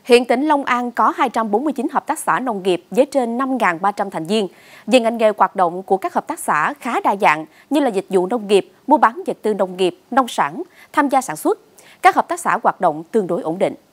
Hiện tỉnh Long An có 249 hợp tác xã nông nghiệp với trên 5.300 thành viên. Về ngành nghề hoạt động của các hợp tác xã khá đa dạng như là dịch vụ nông nghiệp, mua bán vật tư nông nghiệp, nông sản, tham gia sản xuất. Các hợp tác xã hoạt động tương đối ổn định.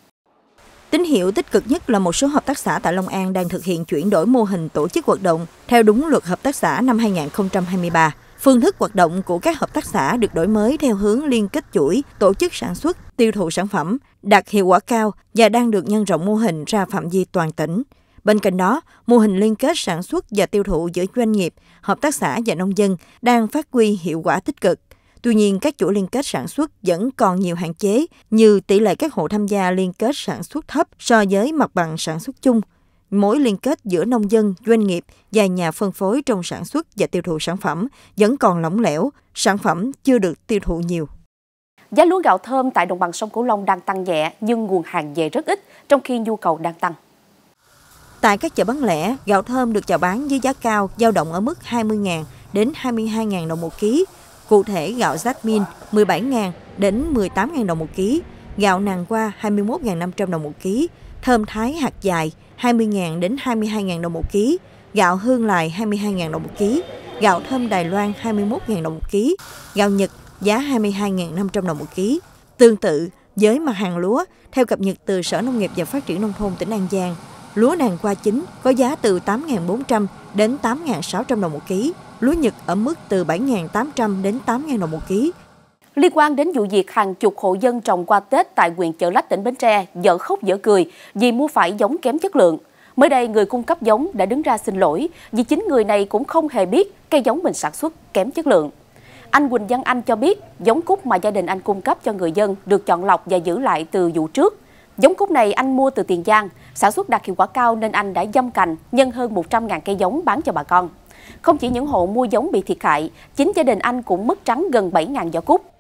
Tín hiệu tích cực nhất là một số hợp tác xã tại Long An đang thực hiện chuyển đổi mô hình tổ chức hoạt động theo đúng luật hợp tác xã năm 2023. Phương thức hoạt động của các hợp tác xã được đổi mới theo hướng liên kết chuỗi, tổ chức sản xuất, tiêu thụ sản phẩm, đạt hiệu quả cao và đang được nhân rộng mô hình ra phạm vi toàn tỉnh. Bên cạnh đó, mô hình liên kết sản xuất và tiêu thụ giữa doanh nghiệp, hợp tác xã và nông dân đang phát huy hiệu quả tích cực. Tuy nhiên, các chuỗi liên kết sản xuất vẫn còn nhiều hạn chế như tỷ lệ các hộ tham gia liên kết sản xuất thấp so với mặt bằng sản xuất chung. Mối liên kết giữa nông dân, doanh nghiệp và nhà phân phối trong sản xuất và tiêu thụ sản phẩm vẫn còn lỏng lẻo, sản phẩm chưa được tiêu thụ nhiều. Giá lúa gạo thơm tại đồng bằng sông Cửu Long đang tăng nhẹ nhưng nguồn hàng về rất ít, trong khi nhu cầu đang tăng. Tại các chợ bán lẻ, gạo thơm được chào bán với giá cao, dao động ở mức 20.000 đến 22.000 đồng một ký. Cụ thể, gạo Jasmine 17.000 đến 18.000 đồng một ký, gạo nàng hoa 21.500 đồng một ký, thơm Thái hạt dài 20.000 đến 22.000 đồng một ký, gạo Hương Lài 22.000 đồng một ký, gạo thơm Đài Loan 21.000 đồng một ký, gạo Nhật giá 22.500 đồng một ký. Tương tự với mặt hàng lúa, theo cập nhật từ Sở Nông nghiệp và Phát triển Nông thôn tỉnh An Giang, lúa nàng hoa chính có giá từ 8.400 đến 8.600 đồng một ký, lúa Nhật ở mức từ 7.800 đến 8.000 đồng một ký. Liên quan đến vụ việc hàng chục hộ dân trồng qua Tết tại huyện Chợ Lách, tỉnh Bến Tre dở khóc dở cười vì mua phải giống kém chất lượng. Mới đây, người cung cấp giống đã đứng ra xin lỗi vì chính người này cũng không hề biết cây giống mình sản xuất kém chất lượng. Anh Quỳnh Văn Anh cho biết giống cúc mà gia đình anh cung cấp cho người dân được chọn lọc và giữ lại từ vụ trước. Giống cúc này anh mua từ Tiền Giang, sản xuất đạt hiệu quả cao nên anh đã giâm cành nhân hơn 100.000 cây giống bán cho bà con. Không chỉ những hộ mua giống bị thiệt hại, chính gia đình anh cũng mất trắng gần 7.000 giỏ cúc.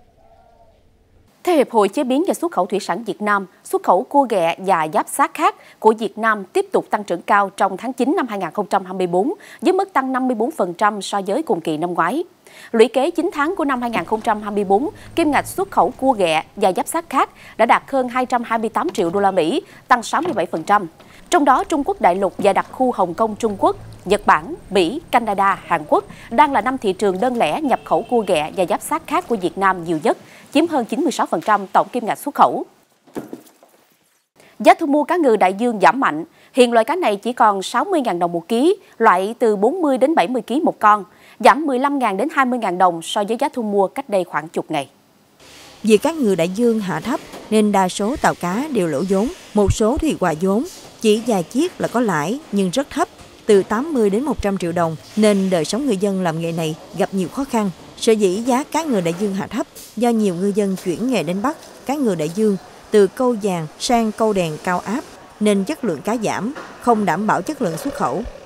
Theo Hiệp hội Chế biến và Xuất khẩu Thủy sản Việt Nam, xuất khẩu cua ghẹ và giáp xác khác của Việt Nam tiếp tục tăng trưởng cao trong tháng 9 năm 2024 với mức tăng 54% so với cùng kỳ năm ngoái. Lũy kế 9 tháng của năm 2024, kim ngạch xuất khẩu cua ghẹ và giáp xác khác đã đạt hơn 228 triệu đô la Mỹ, tăng 67%. Trong đó, Trung Quốc đại lục và đặc khu Hồng Kông Trung Quốc, Nhật Bản, Mỹ, Canada, Hàn Quốc đang là 5 thị trường đơn lẻ nhập khẩu cua ghẹ và giáp xác khác của Việt Nam nhiều nhất, chiếm hơn 96% tổng kim ngạch xuất khẩu. Giá thu mua cá ngừ đại dương giảm mạnh, hiện loại cá này chỉ còn 60.000 đồng một ký, loại từ 40 đến 70 kg một con, giảm 15.000 đến 20.000 đồng so với giá thu mua cách đây khoảng chục ngày. Vì cá ngừ đại dương hạ thấp nên đa số tàu cá đều lỗ vốn, một số thì hòa vốn, chỉ vài chiếc là có lãi nhưng rất thấp, từ 80 đến 100 triệu đồng nên đời sống người dân làm nghề này gặp nhiều khó khăn. Sở dĩ giá cá ngừ đại dương hạ thấp do nhiều ngư dân chuyển nghề đánh bắt cá ngừ đại dương từ câu vàng sang câu đèn cao áp nên chất lượng cá giảm, không đảm bảo chất lượng xuất khẩu.